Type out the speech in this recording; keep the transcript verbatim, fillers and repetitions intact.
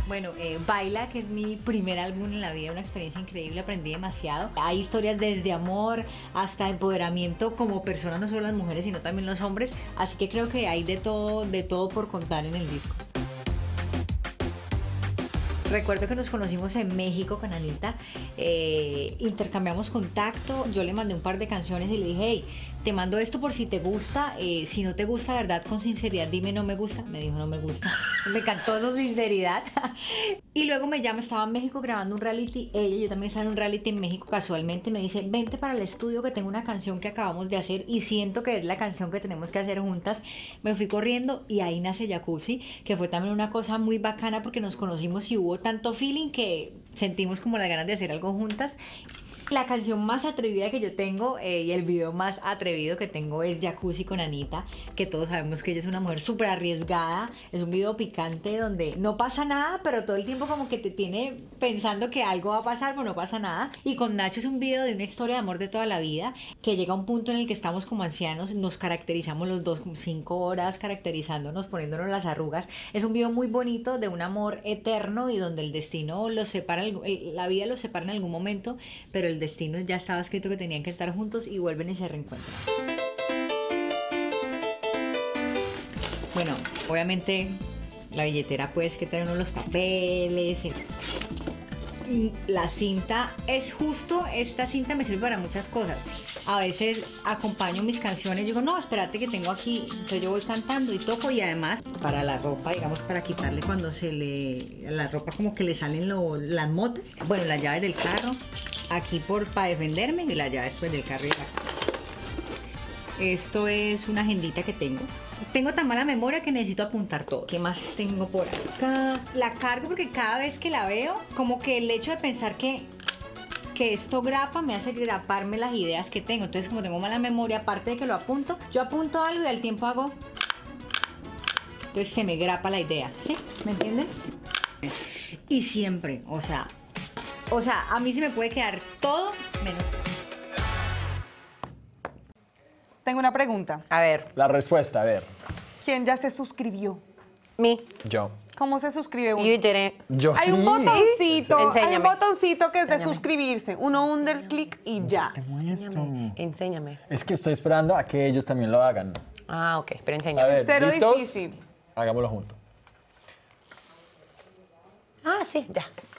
Bueno, eh, Baila, que es mi primer álbum en la vida, una experiencia increíble, aprendí demasiado. Hay historias desde amor hasta empoderamiento como persona, no solo las mujeres, sino también los hombres. Así que creo que hay de todo, de todo por contar en el disco. Recuerdo que nos conocimos en México con Anita, eh, intercambiamos contacto, yo le mandé un par de canciones y le dije, hey, te mando esto por si te gusta, eh, si no te gusta, verdad, con sinceridad, dime no me gusta. Me dijo no me gusta, me encantó su sinceridad. Y luego me llama, estaba en México grabando un reality, ella, yo también estaba en un reality en México casualmente, me dice, vente para el estudio que tengo una canción que acabamos de hacer y siento que es la canción que tenemos que hacer juntas. Me fui corriendo y ahí nace Jacuzzi, que fue también una cosa muy bacana porque nos conocimos y hubo tanto feeling que sentimos como las ganas de hacer algo juntas. La canción más atrevida que yo tengo eh, y el video más atrevido que tengo es Jacuzzi con Anita, que todos sabemos que ella es una mujer súper arriesgada. Es un video picante donde no pasa nada, pero todo el tiempo como que te tiene pensando que algo va a pasar, pero no pasa nada. Y con Nacho es un video de una historia de amor de toda la vida, que llega a un punto en el que estamos como ancianos, nos caracterizamos los dos como cinco horas caracterizándonos, poniéndonos las arrugas. Es un video muy bonito de un amor eterno y donde el destino los separa, la vida los separa en algún momento, pero el destino ya estaba escrito que tenían que estar juntos y vuelven y se reencuentran. Bueno, obviamente la billetera pues que trae uno los papeles, la cinta es justo, esta cinta me sirve para muchas cosas. A veces acompaño mis canciones, yo digo, no, espérate que tengo aquí, entonces yo voy cantando y toco, y además para la ropa, digamos, para quitarle cuando se le, la ropa como que le salen lo, las motas. Bueno, las llaves del carro, aquí por, para defenderme, y las llaves pues del carro y de la casa. Esto es una agendita que tengo. Tengo tan mala memoria que necesito apuntar todo. ¿Qué más tengo por acá? La cargo porque cada vez que la veo, como que el hecho de pensar que, que esto grapa me hace graparme las ideas que tengo. Entonces, como tengo mala memoria, aparte de que lo apunto, yo apunto algo y al tiempo hago... Entonces se me grapa la idea, ¿sí? ¿Me entienden? Y siempre, o sea... O sea, a mí se me puede quedar todo menos... Tengo una pregunta. A ver. La respuesta, a ver. ¿Quién ya se suscribió? Me. Yo. ¿Cómo se suscribe uno? You didn't. Yo Hay sí. un botoncito, ¿Sí? hay un Enséñame. botoncito que es de Enséñame. suscribirse. Uno hunde el clic y ya. Te muestro. Enséñame. Es que estoy esperando a que ellos también lo hagan. Ah, ok, pero A enséñame. ver, Cero ¿listos? difícil. Hagámoslo juntos. Ah, sí, ya.